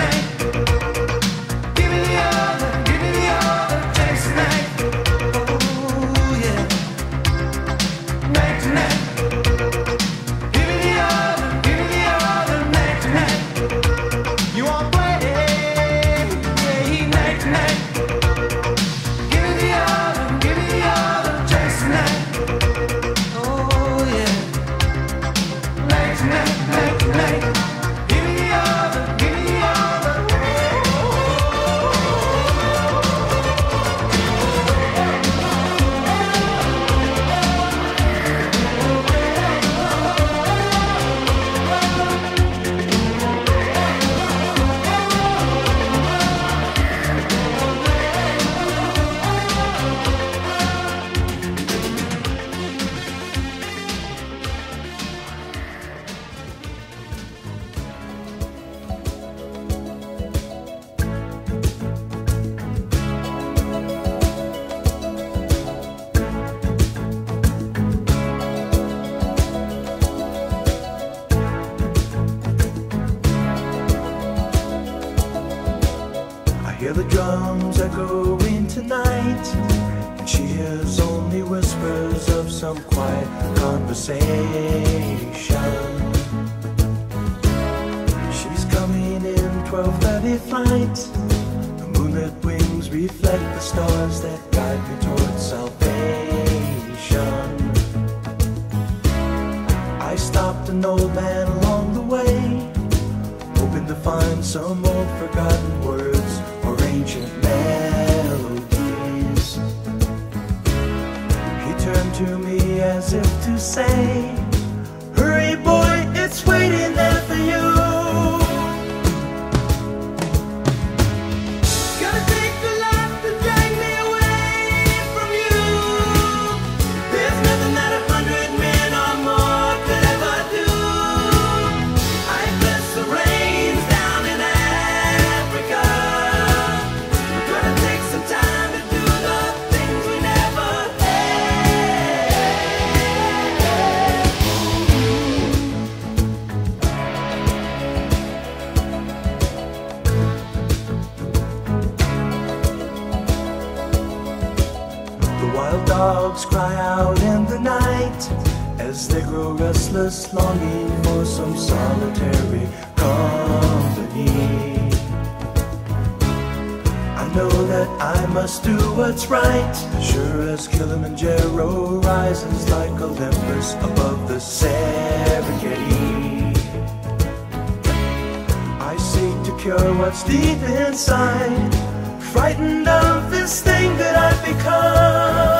Hear the drums echoing tonight, and she hears only whispers of some quiet conversation. She's coming in 12:30 flight. The moonlit wings reflect the stars that guide me towards salvation. I stopped an old man along the way, hoping to find some old forgotten words or ancient melodies. He turned to me as if to say, "Hurry boy, it's waiting there for you." Gonna take the life to drag me away from you. There's nothing that 100 men or more could ever do. I bless the rains down in Africa. We're gonna take some time to do the things we never had. The wild dogs cry out in the night as they grow restless, longing for some solitary company. I know that I must do what's right, sure as Kilimanjaro rises like Olympus above the Serengeti. I seek to cure what's deep inside, frightened of this thing that I've become.